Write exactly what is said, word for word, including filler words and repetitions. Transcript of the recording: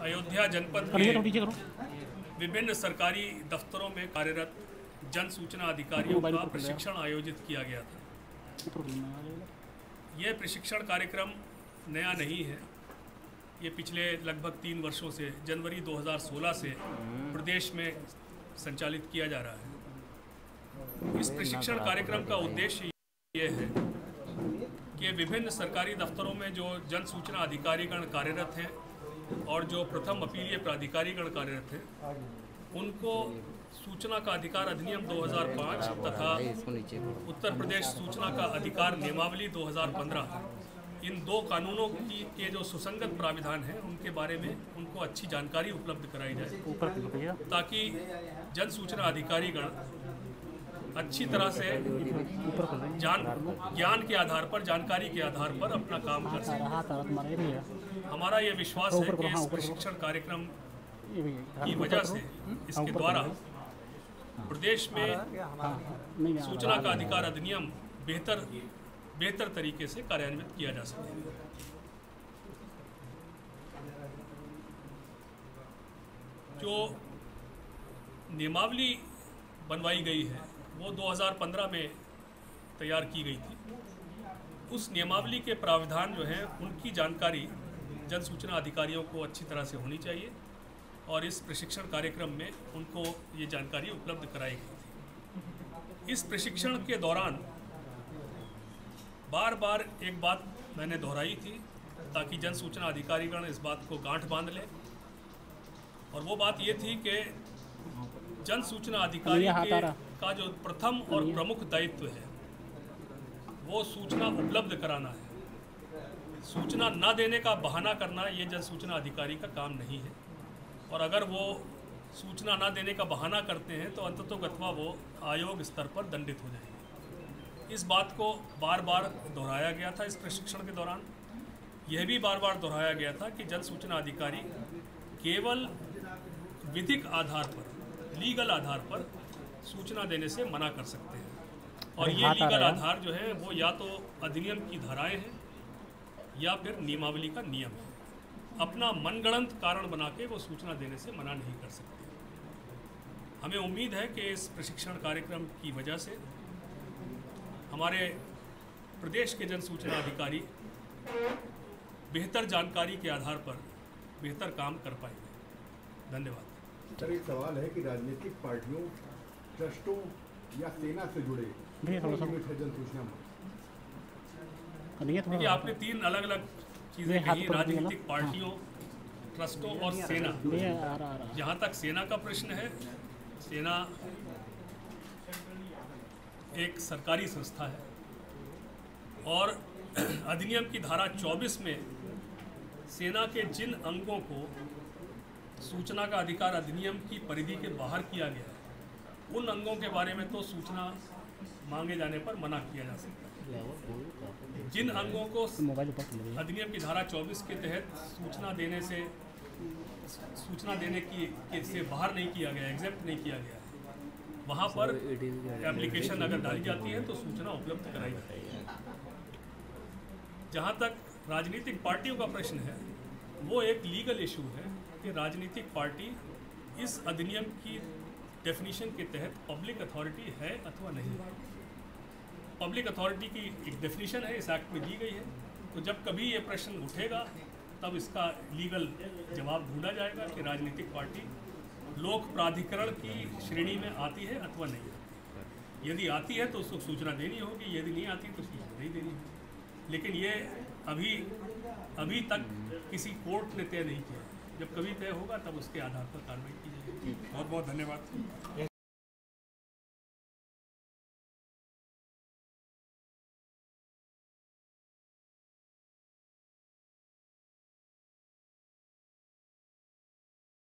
अयोध्या जनपद के विभिन्न सरकारी दफ्तरों में कार्यरत जन सूचना अधिकारियों का प्रशिक्षण आयोजित किया गया था। यह प्रशिक्षण कार्यक्रम नया नहीं है। ये पिछले लगभग तीन वर्षों से जनवरी दो हज़ार सोलह से प्रदेश में संचालित किया जा रहा है। इस प्रशिक्षण कार्यक्रम का उद्देश्य ये है कि विभिन्न सरकारी दफ्तरों में जो जन सूचना अधिकारीगण कार्यरत हैं और जो प्रथम अपीलीय प्राधिकारीगण कार्यरत हैं, उनको सूचना का अधिकार अधिनियम दो हज़ार पाँच तथा उत्तर प्रदेश सूचना का अधिकार नियमावली दो हज़ार पंद्रह, इन दो कानूनों की के जो सुसंगत प्राविधान हैं उनके बारे में उनको अच्छी जानकारी उपलब्ध कराई जाए, ताकि जन सूचना अधिकारीगण अच्छी तरह से जान ज्ञान के आधार पर, जानकारी के आधार पर अपना काम कर सकें। हमारा ये विश्वास है कि इस प्रशिक्षण कार्यक्रम की वजह से, इसके द्वारा प्रदेश में सूचना का अधिकार अधिनियम बेहतर बेहतर तरीके से कार्यान्वित किया जा सके। जो नियमावली बनवाई गई है वो दो हज़ार पंद्रह में तैयार की गई थी। उस नियमावली के प्रावधान जो हैं उनकी जानकारी जन सूचना अधिकारियों को अच्छी तरह से होनी चाहिए और इस प्रशिक्षण कार्यक्रम में उनको ये जानकारी उपलब्ध कराई गई थी। इस प्रशिक्षण के दौरान बार बार एक बात मैंने दोहराई थी ताकि जन सूचना अधिकारीगण इस बात को गांठ बांध लें, और वो बात ये थी कि जन सूचना अधिकारी के का जो प्रथम और प्रमुख दायित्व है वो सूचना उपलब्ध कराना है। सूचना न देने का बहाना करना ये जन सूचना अधिकारी का काम नहीं है, और अगर वो सूचना न देने का बहाना करते हैं तो अंततोगत्वा वो आयोग स्तर पर दंडित हो जाएंगे। इस बात को बार बार दोहराया गया था। इस प्रशिक्षण के दौरान यह भी बार बार दोहराया गया था कि जन सूचना अधिकारी केवल विधिक आधार पर, लीगल आधार पर सूचना देने से मना कर सकते हैं, और ये लीगल आधार जो है वो या तो अधिनियम की धाराएं हैं या फिर नियमावली का नियम है। अपना मनगढ़ंत कारण बना के वो सूचना देने से मना नहीं कर सकते। हमें उम्मीद है कि इस प्रशिक्षण कार्यक्रम की वजह से हमारे प्रदेश के जन सूचना अधिकारी बेहतर जानकारी के आधार पर बेहतर काम कर पाएंगे। धन्यवाद। सर, एक सवाल है कि राजनीतिक पार्टियों, ट्रस्टों या सेना से जुड़े जन सूचना में देखिए, आपने तीन अलग अलग चीज़ें कही, राजनीतिक पार्टियों, ट्रस्टों और सेना। जहाँ तक सेना का प्रश्न है, सेना एक सरकारी संस्था है और अधिनियम की धारा चौबीस में सेना के जिन अंगों को सूचना का अधिकार अधिनियम की परिधि के बाहर किया गया है, उन अंगों के बारे में तो सूचना मांगे जाने पर मना किया जा सकता है। जिन अंगों को अधिनियम की धारा चौबीस के तहत सूचना देने से सूचना देने की के से बाहर नहीं किया गया, एग्जेप्ट नहीं किया गया, वहाँ पर एप्लीकेशन अगर डाली जाती है तो सूचना उपलब्ध कराई जाती है। जहाँ तक राजनीतिक पार्टियों का प्रश्न है, वो एक लीगल इशू है कि राजनीतिक पार्टी इस अधिनियम की डेफिनेशन के तहत पब्लिक अथॉरिटी है अथवा नहीं है। पब्लिक अथॉरिटी की एक डेफिनेशन है, इस एक्ट में दी गई है। तो जब कभी ये प्रश्न उठेगा तब इसका लीगल जवाब ढूंढा जाएगा कि राजनीतिक पार्टी लोक प्राधिकरण की श्रेणी में आती है अथवा नहीं आती। यदि आती है तो उसको सूचना देनी होगी, यदि नहीं आती तो सूचना नहीं देनी होगी। लेकिन ये अभी अभी तक किसी कोर्ट ने तय नहीं किया। जब कभी तय होगा तब उसके आधार पर कार्रवाई की जाएगी। बहुत बहुत धन्यवाद।